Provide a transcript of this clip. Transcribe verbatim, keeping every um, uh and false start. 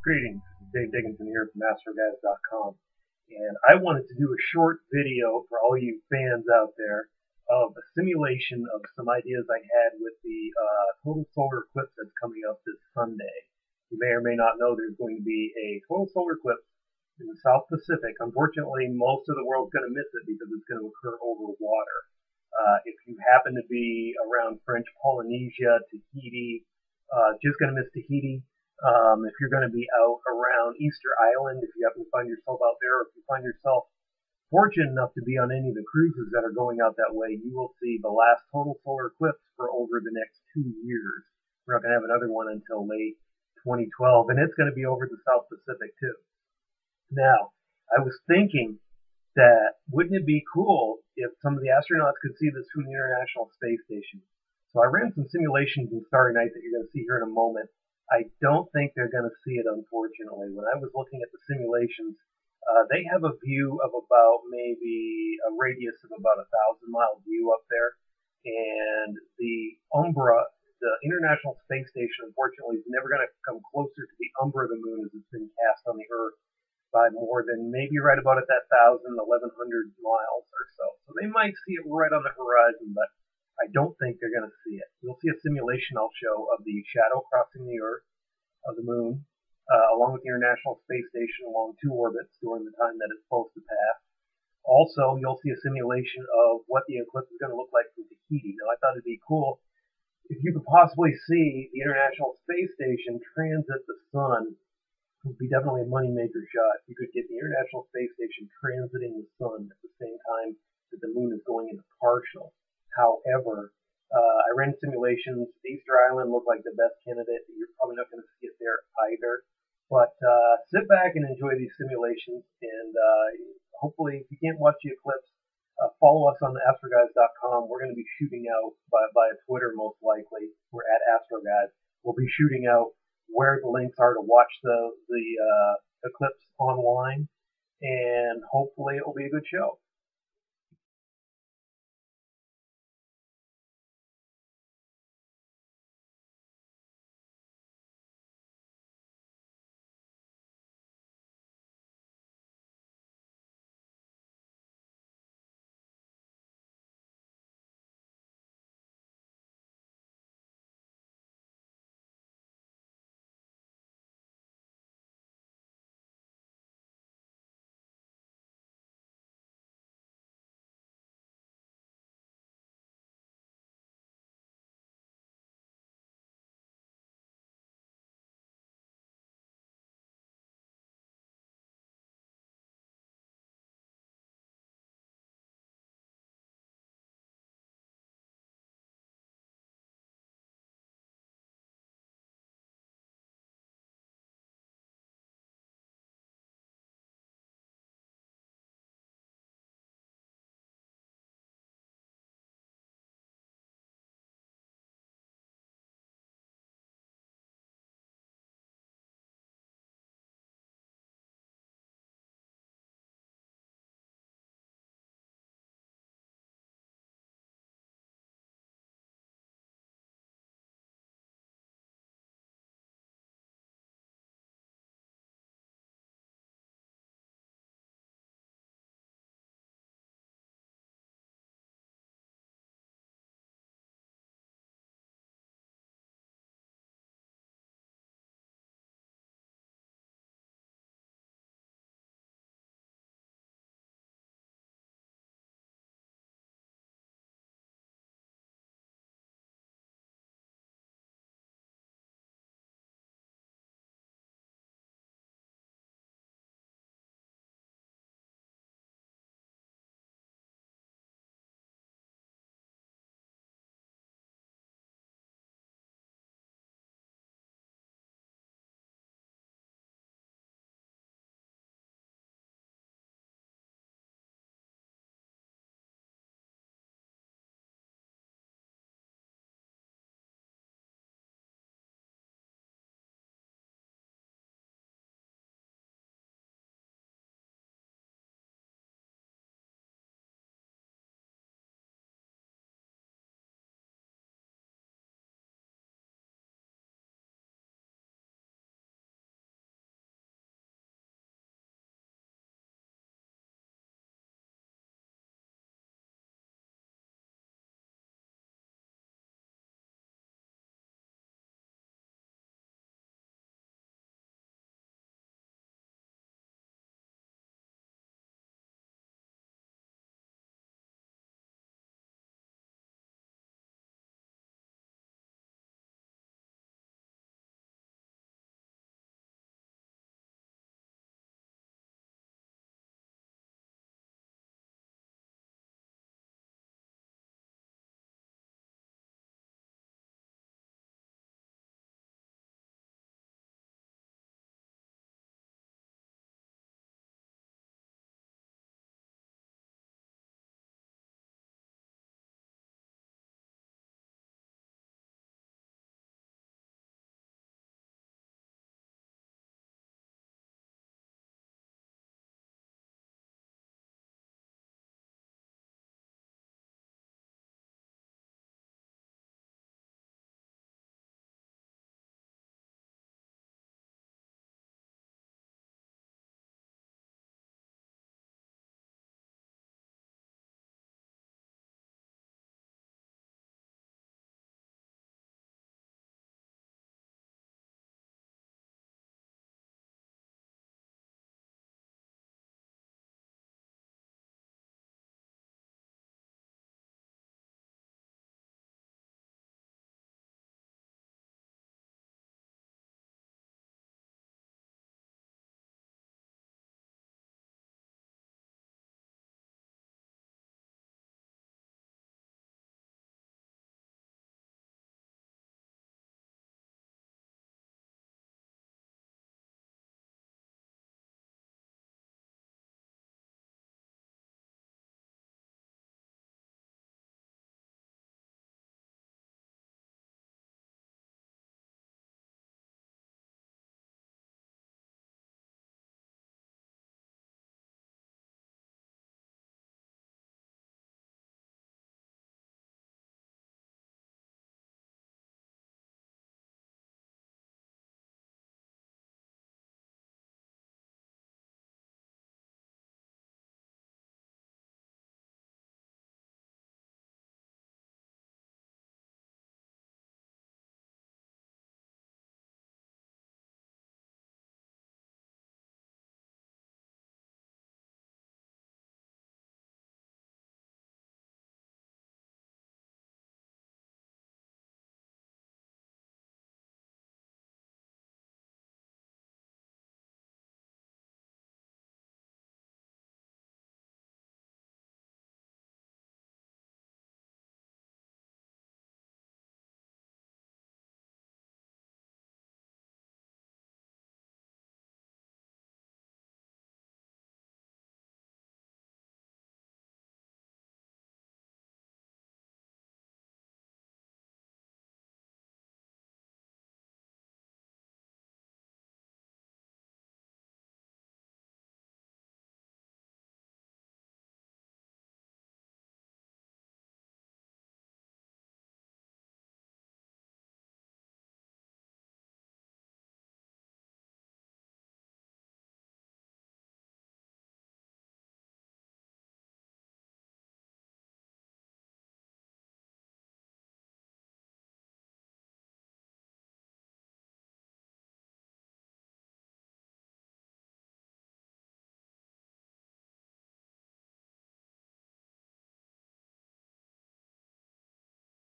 Greetings, this is Dave Dickinson here from astro guys dot com, and I wanted to do a short video for all you fans out there of a simulation of some ideas I had with the uh, total solar eclipse that's coming up this Sunday. You may or may not know there's going to be a total solar eclipse in the South Pacific. Unfortunately, most of the world's going to miss it because it's going to occur over water. Uh, if you happen to be around French Polynesia, Tahiti, uh, just going to miss Tahiti. Um, if you're going to be out around Easter Island, if you happen to find yourself out there, or if you find yourself fortunate enough to be on any of the cruises that are going out that way, you will see the last total solar eclipse for over the next two years. We're not going to have another one until late twenty twelve, and it's going to be over the South Pacific too. Now, I was thinking that wouldn't it be cool if some of the astronauts could see this from the International Space Station? So I ran some simulations in Starry Night that you're going to see here in a moment. I don't think they're going to see it, unfortunately. When I was looking at the simulations, uh, they have a view of about maybe a radius of about a thousand mile view up there. And the umbra, the International Space Station, unfortunately, is never going to come closer to the umbra of the moon as it's been cast on the Earth by more than maybe right about at that thousand, eleven hundred miles or so. So they might see it right on the horizon, but I don't think they're going to see it. You'll see a simulation I'll show of the shadow crossing the Earth, of the moon, uh, along with the International Space Station along two orbits during the time that it's supposed to pass. Also, you'll see a simulation of what the eclipse is going to look like from Tahiti. Now, I thought it'd be cool if you could possibly see the International Space Station transit the sun. It would be definitely a moneymaker shot. You could get the International Space Station transiting the sun at the same time that the moon is going into partial. However, uh, I ran simulations. Easter Island looked like the best candidate. You're probably not going to see it there either. But uh, sit back and enjoy these simulations. And uh, hopefully, if you can't watch the eclipse, uh, follow us on the astro guys dot com. We're going to be shooting out by, by Twitter, most likely. We're at AstroGuys. We'll be shooting out where the links are to watch the, the uh, eclipse online. And hopefully, it will be a good show.